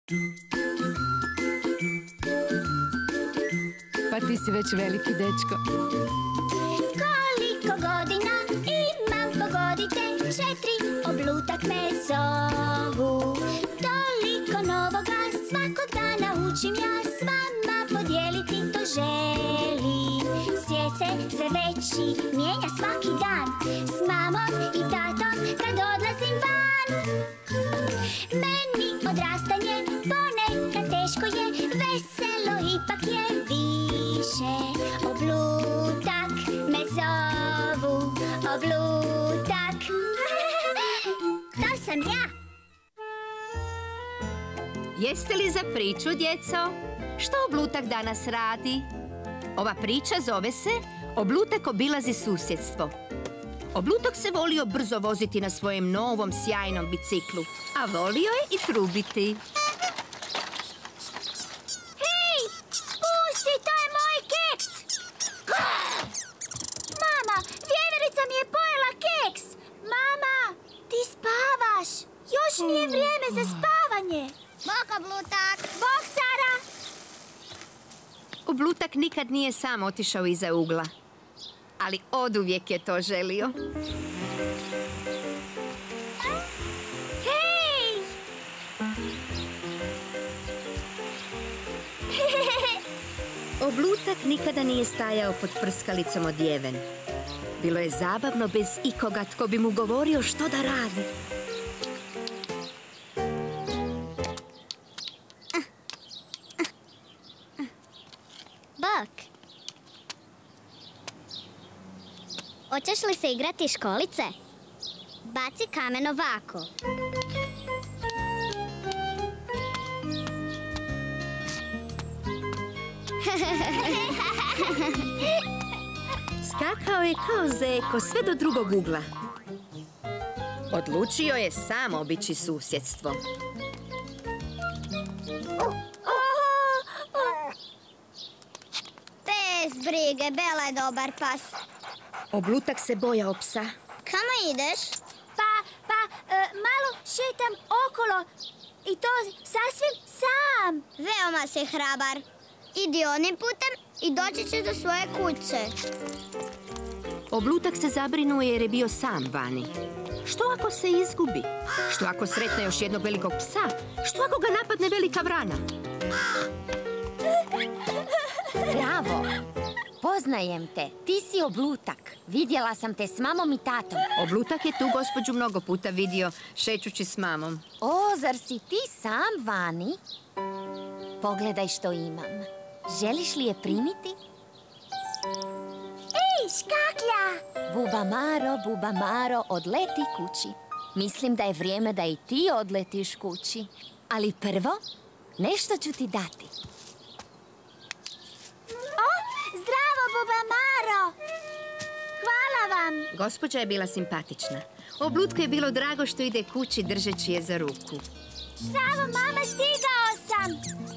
Pa ti si već veliki dečko. Koliko godina imam, pogodite, 4, oblutak me zovu. Toliko novoga svakog dana učim ja, s vama podijeliti to želim. Svijet se sve veći mijenja svaki dan, s mamom i tatom kad odlazim van. Meni odrastanje ponekad teško je, veselo ipak je više. Oblutak me zovu, oblutak. To sam ja. Jeste li za priču, djeco? Što Oblutak danas radi? Ova priča zove se Oblutak obilazi susjedstvo. Oblutak se volio brzo voziti na svojem novom sjajnom biciklu, a volio je i trubiti. Hej, pusti, to je moj keks! Mama, vjeverica mi je pojela keks! Mama, ti spavaš! Još nije vrijeme za spavanje! Bok, Oblutak! Bok, Sara! Oblutak nikad nije sam otišao iza ugla, ali oduvijek je to želio. Hej! Oblutak nikada nije stajao pod prskalicom odjeven. Bilo je zabavno bez ikoga tko bi mu govorio što da radi. Bok! Hoćeš li se igrati školice? Baci kamen ovako. Skakao je kao zeko sve do drugog ugla. Odlučio je sam obići susjedstvo. Bez brige, Bela je dobar pas. Oblutak se bojao psa. Kamo ideš? Malo šetam okolo i to sasvim sam. Veoma si hrabar. Idi onim putem i doći ćeš do svoje kuće. Oblutak se zabrinuo jer je bio sam vani. Što ako se izgubi? Što ako sretne još jednog velikog psa? Što ako ga napadne velika vrana? Zdravo! Poznajem te. Ti si Oblutak. Vidjela sam te s mamom i tatom. Oblutak je tu gospođu mnogo puta vidio, šećući s mamom. O, zar si ti sam vani? Pogledaj što imam. Želiš li je primiti? Ej, škaklja! Buba Maro, odleti kući. Mislim da je vrijeme da i ti odletiš kući. Ali prvo, nešto ću ti dati. Zdravo, Buba Maro! Hvala vam! Gospođa je bila simpatična. Oblutku je bilo drago što ide kući držeći je za ruku. Zdravo, mama, stigao sam!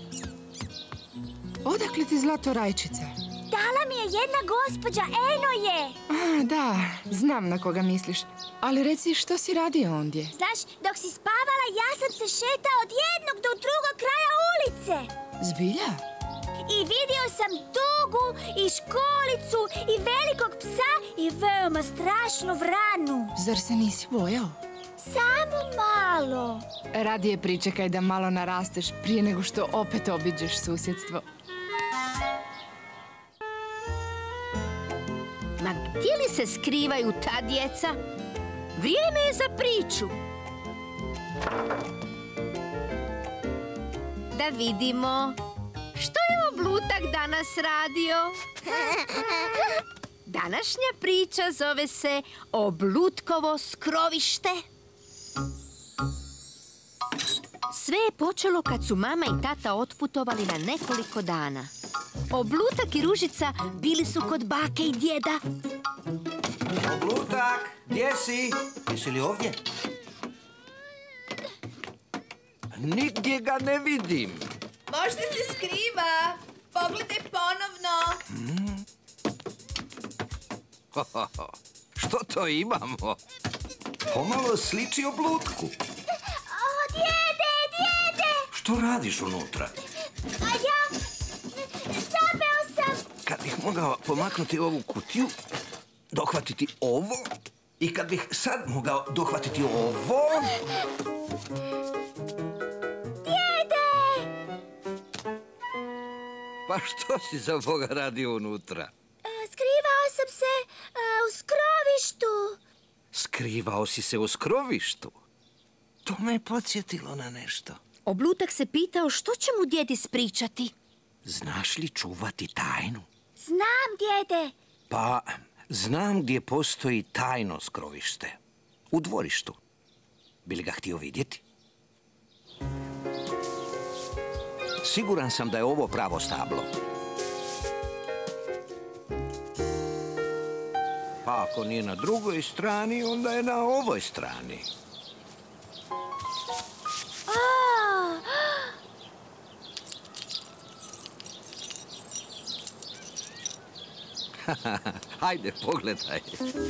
Odakle ti zlato rajčica? Dala mi je jedna gospođa, eno je! A, da, znam na koga misliš. Ali reci, što si radio ondje? Znaš, dok si spavala, ja sam se šetao od jednog do drugog kraja ulice. Zbilja? I vidio sam tugu i školicu i velikog psa i veoma strašnu vranu. Zar se nisi bojao? Samo malo. Radije pričekaj da malo narasteš prije nego što opet obiđeš susjedstvo. Ma gdje li se skrivaju ta djeca? Vrijeme je za priču. Da vidimo. Što je Oblutak danas radio? Današnja priča zove se Oblutkovo skrovište. Sve je počelo kad su mama i tata otputovali na nekoliko dana. Oblutak i Ružica bili su kod bake i djeda. Oblutak, gdje si? Jesi li ovdje? Nigdje ga ne vidim. Možda se skriva. Pogledaj ponovno. Što to imamo? Pomalo sliči Oblutku. O, djede! Što radiš unutra? A ja... Zapeo sam! Kad bih mogao pomaknuti ovu kutiju, dohvatiti ovo, i kad bih sad mogao dohvatiti ovo... Djede! Pa što si za Boga radio unutra? Skrivao sam se u skrovištu. Skrivao si se u skrovištu? To me je podsjetilo na nešto. Oblutak se pitao što će mu djed ispričati. Znaš li čuvati tajnu? Znam, djede. Pa, znam gdje postoji tajno skrovište. U dvorištu. Bi li ga htio vidjeti? Siguran sam da je ovo pravo stablo. Pa ako nije na drugoj strani, onda je na ovoj strani. Hajde, pogledaj.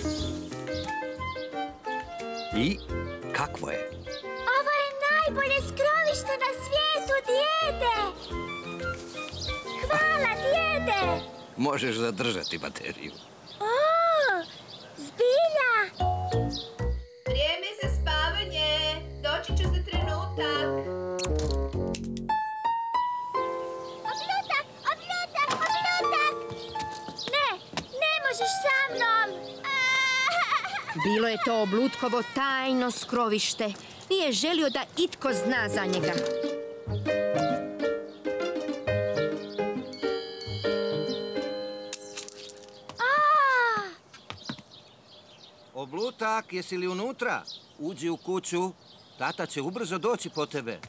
I kakvo je? Ovo je najbolje skrovište na svijetu, djede. Hvala, djede. Možeš zadržati bateriju. Zbilja. Vrijeme za spavanje. Doći ću za trenutak. Oblutak, oblutak, oblutak. Ne možeš sa mnom. Bilo je to Oblutkovo tajno skrovište. Nije želio da itko zna za njega. Oblutak, jesi li unutra? Uđi u kuću. Tata će ubrzo doći po tebe.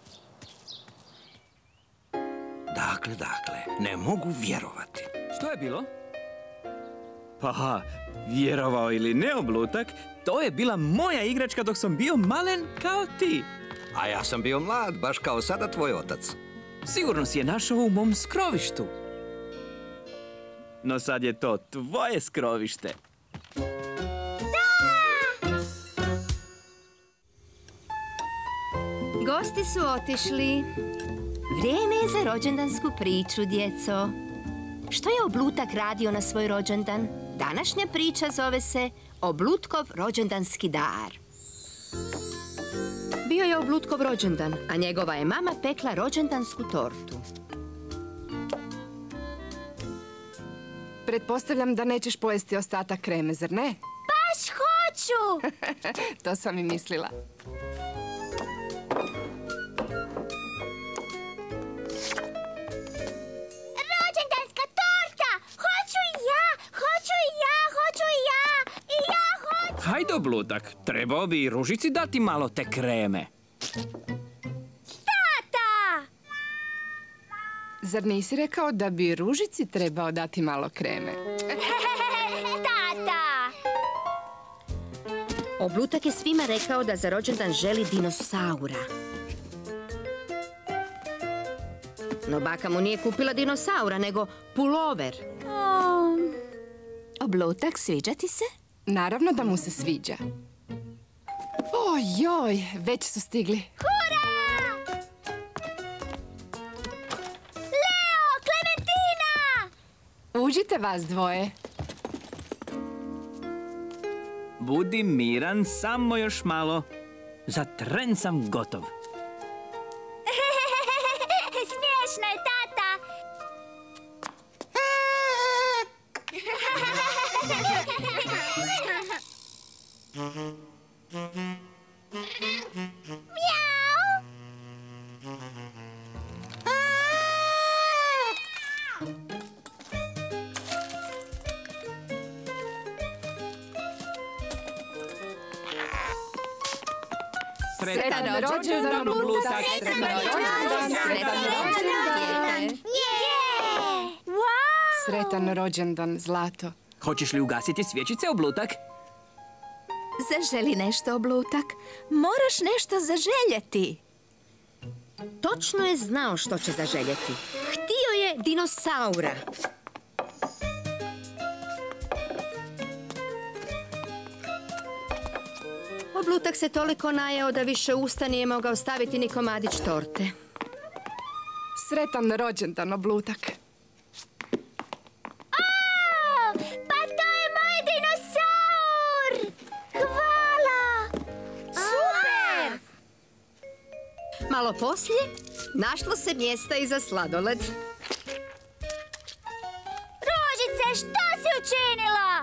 Dakle, ne mogu vjerovati. Što je bilo? Pa, vjerovao ili ne, Oblutak, to je bila moja igračka dok sam bio malen kao ti. A ja sam bio mlad, baš kao sada tvoj otac. Sigurno si je našao u mom skrovištu. No sad je to tvoje skrovište. Gosti su otišli. Vrijeme je za rođendansku priču, djeco. Što je Oblutak radio na svoj rođendan? Današnja priča zove se Oblutkov rođendanski dar. Bio je Oblutkov rođendan, a njegova je mama pekla rođendansku tortu. Pretpostavljam da nećeš pojesti ostatak kreme, zar ne? Baš hoću. To sam i mislila. Rođendanska torta. Hoću i ja, hoću i ja, hoću i ja. I ja hoću. Hajde, Oblutak, trebao bi i Ružici dati malo te kreme. Tata. Zar nisi rekao da bi Ružici trebao dati malo kreme? Tata. Oblutak je svima rekao da za rođendan želi dinosaura. No baka mu nije kupila dinosaura, nego pulover. Oblutak, sviđa ti se? Naravno da mu se sviđa. Ojoj, već su stigli. Hurra! Leo, Klementina! Uđite vas dvoje. Budi miran, samo još malo. Za tren sam gotov. Smiješno je, tata. Mjau. Sretan rođendan, Oblutak! Sretan rođendan! Sretan rođendan! Wow! Sretan rođendan, Zlato. Hoćeš li ugasiti svječice, Oblutak? Zaželi nešto, Oblutak. Moraš nešto zaželjeti. Točno je znao što će zaželjeti. Htio je dinosaura. Oblutak se toliko najeo da više usta nije mogao staviti ni komadić torte. Sretan rođendan, Oblutak. Pa to je moj dinosaur! Hvala! Super! Malo poslije, našlo se mjesta i za sladoled. Ružice, što si učinila?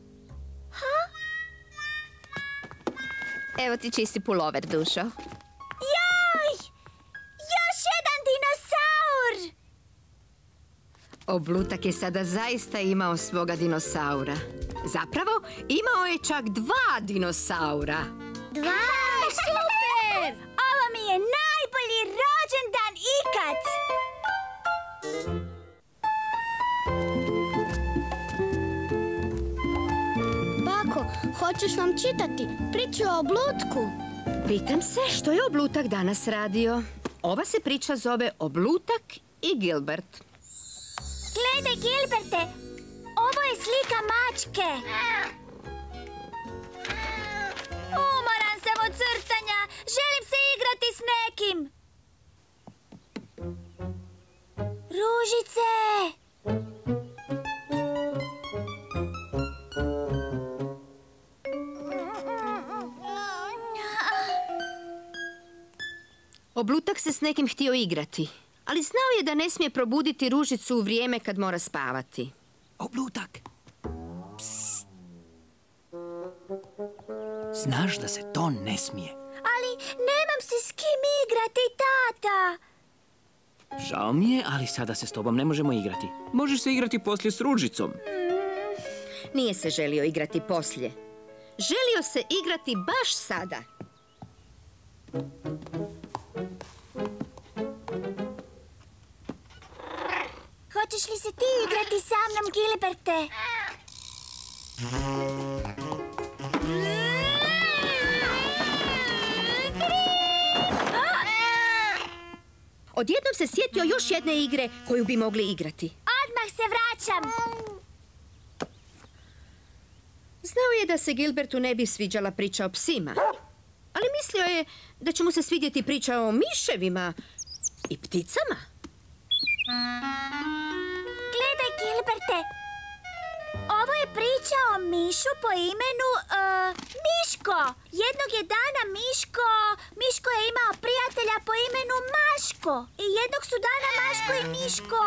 Evo ti čisti pulover, dušo. Joj! Još jedan dinosaur! Oblutak je sada zaista imao svoga dinosaura. Zapravo, imao je čak 2 dinosaura. 2? Super! Ovo mi je najbolji rođendan ikad! Bako, hoćeš nam čitati priču o Oblutku? Pitam se što je Oblutak danas radio. Ova se priča zove Oblutak i Gilbert. Gledaj, Gilberte, ovo je slika mačke. Umoran sam od crtanja, želim se igrati s nekim. Ružice! Oblutak se s nekim htio igrati, ali znao je da ne smije probuditi Ružicu u vrijeme kad mora spavati. Oblutak! Psst. Znaš da se to ne smije. Ali nemam se s kim igrati, tata. Žao mi je, ali sada se s tobom ne možemo igrati. Možeš se igrati poslije s Ružicom. Nije se želio igrati poslije. Želio se igrati baš sada. Hoćeš li se ti igrati sa mnom, Gilberte? Odjednom se sjetio još jedne igre koju bi mogli igrati. Odmah se vraćam. Znao je da se Gilbertu ne bi sviđala priča o psima, ali mislio je da će mu se svidjeti priča o miševima i pticama. Gledaj, Gilberte, ovo je priča o mišu po imenu Miško. Jednog je dana Miško je imao prijatelja po imenu Maško. I jednog su dana Maško i Miško.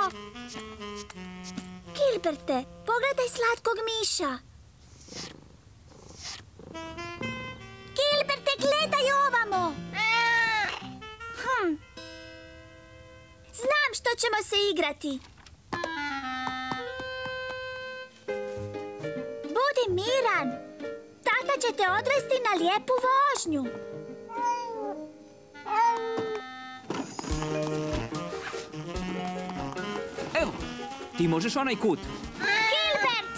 Gilberte, pogledaj slatkog miša. Gilberte, gledaj ovamo. Znam što ćemo se igrati. Budi miran. Tata će te odvesti na lijepu vožnju. Evo, ti možeš onaj kut. Gilbert!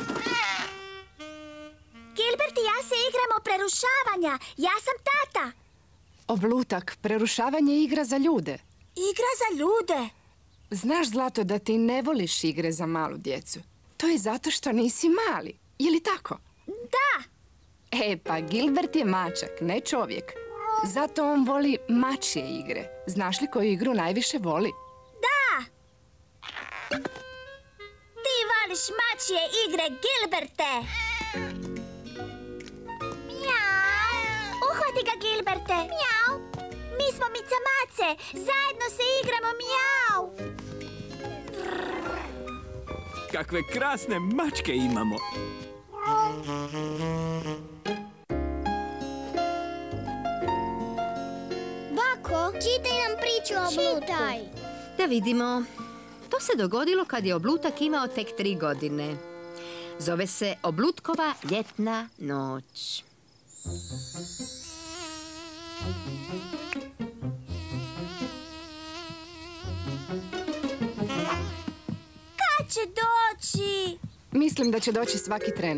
Gilbert i ja se igramo prerušavanja. Ja sam tata. Oblutak, prerušavanje je igra za ljude. Igra za ljude. Znaš, Zlato, da ti ne voliš igre za malu djecu. To je zato što nisi mali. Je li tako? Da. Pa Gilbert je mačak, ne čovjek. Zato on voli mačje igre. Znaš li koju igru najviše voli? Da. Ti voliš mačje igre, Gilberte. Mjau. Uhvati ga, Gilberte. Mjau. Mi smo mica-mace. Zajedno se igramo, mjau. Kakve krasne mačke imamo. Bako, čitaj nam priču o Oblutu. Da vidimo. To se dogodilo kad je Oblutak imao tek 3 godine. Zove se Oblutkova ljetna noć. Kad će doći? Mislim da će doći svaki tren.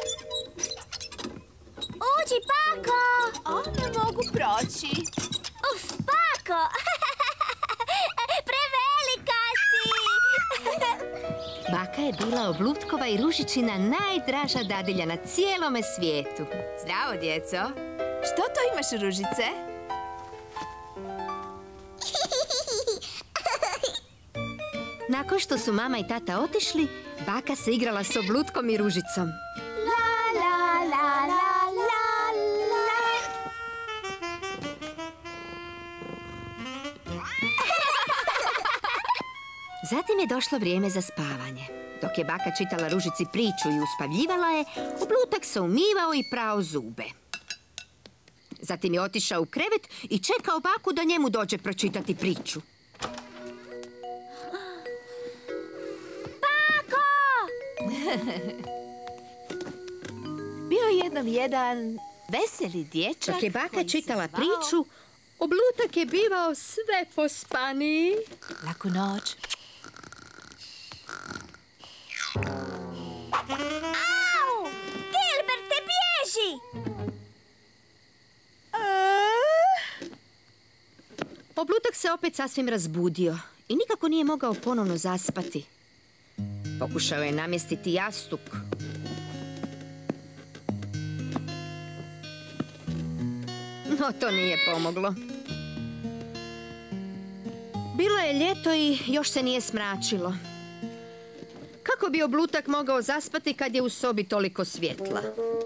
Uđi, Bako! Ne mogu proći. Uf, Bako! Prevelika si! Baka je bila Oblutkova i Ružičina najdraža dadilja na cijelome svijetu. Zdravo, djeco. Što to imaš, Ružice? Nakon što su mama i tata otišli, baka se igrala s Oblutkom i Ružicom. La, la, la, la, la, la. Zatim je došlo vrijeme za spavanje. Dok je baka čitala Ružici priču i uspavljivala je, Oblutak se umivao i prao zube. Zatim je otišao u krevet i čekao baku da njemu dođe pročitati priču. Bako! Bio je jednom jedan veseli dječak. Dok je baka koji se čitala zvao- priču, Oblutak je bivao sve pospaniji. Laku noć. Au! Gilberte, bježi! Oblutak se opet sasvim razbudio i nikako nije mogao ponovno zaspati. Pokušao je namjestiti jastuk. No, to nije pomoglo. Bilo je ljeto i još se nije smračilo. Kako bi Oblutak mogao zaspati kad je u sobi toliko svjetla?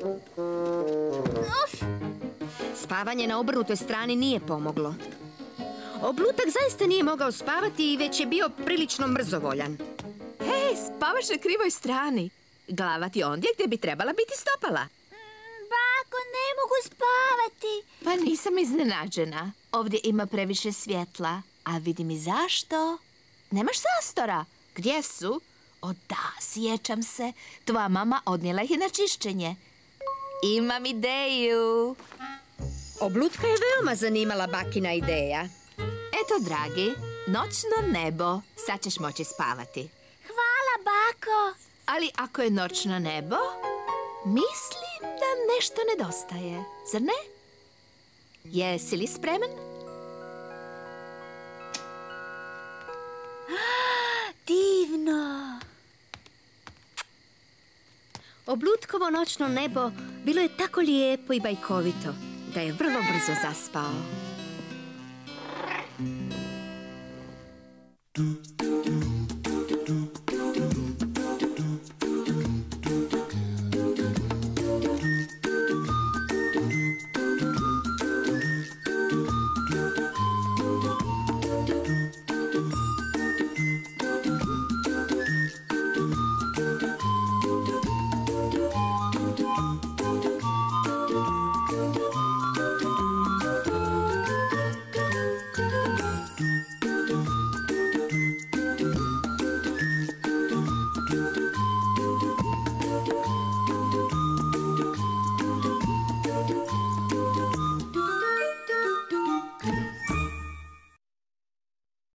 Spavanje na obrnutoj strani nije pomoglo. Oblutak zaista nije mogao spavati i već je bio prilično mrzovoljan. Hej, spavaš na krivoj strani. Glava ti ondje gdje bi trebala biti stopala. Bako, ne mogu spavati. Pa nisam iznenađena. Ovdje ima previše svjetla. A vidim i zašto. Nemaš zastora. Gdje su? O da, sjećam se. Tvoja mama odnijela ih je na čišćenje. Imam ideju. Oblutka je veoma zanimala bakina ideja. Eto, dragi, noćno nebo. Sad ćeš moći spavati. Hvala, bako. Ali ako je noćno nebo, mislim da nešto nedostaje. Zar ne? Jesi li spreman? Divno. Oblutkovo noćno nebo bilo je tako lijepo i bajkovito da je vrlo brzo zaspao. Du, du, du.